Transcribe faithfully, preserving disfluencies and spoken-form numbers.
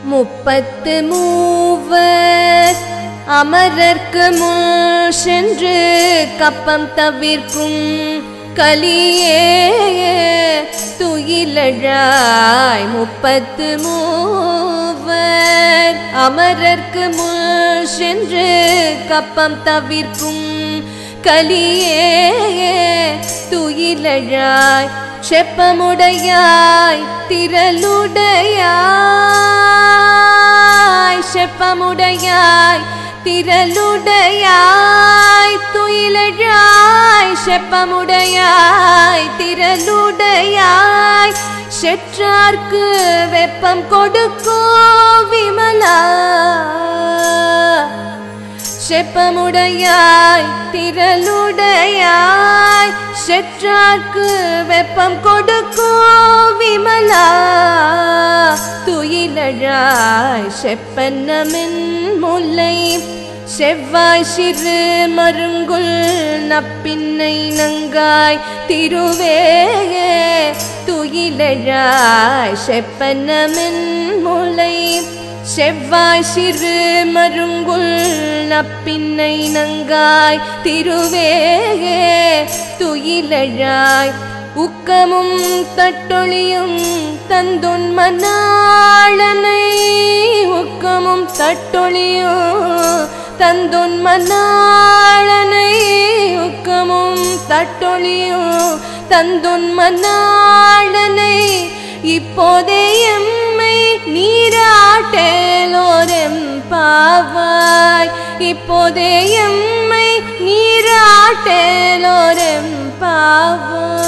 முப்பத்து மூவர் அமரர்க்கு முன் சென்று கப்பம் தவிர்க்கும் கலியே துயிலழாய் முப்பத்து மூவர் அமரர்க்கு முன் சென்று கப்பம் தவிர்க்கும் கலியே துயிலழாய் செப்பமுடையாய் திரளுடையாய் செப்பமுடையாய் திரளுடையாய் துயிலழாய் செப்பமுடையாய் திரளுடையாய் செற்றார்க்கு வெப்பம் கொடுக்கோ விமலா செப்பமுடையாய் திரளுடையாய் செற்றார்க்கு வெப்பம் கொடுக்கோ விமலா துயிலழாய் செப்பன்னமின் முல்லை செவ்வாய் சிறு மருங்குல் நப்பின்னை நங்காய் திருவே துயிலழாய் செப்பன்னமின் முல்லை செவ்வாய் சிறு மருங்குல் நப்பின்னை நங்காய் திருவே துயிலழாய் உக்கமும் தட்டொழியும் தந்துன் மணாளனை உக்கமும் தட்டொழியும் தந்துன் மணாளனை உக்கமும் தட்டொழியும் தந்துன் மணாளனை இப்போதே எம்மை நீராட்டேலோரெம் பாவாய் இப்போதே எம்மை நீராட்டேலோரெம் பாவாய்.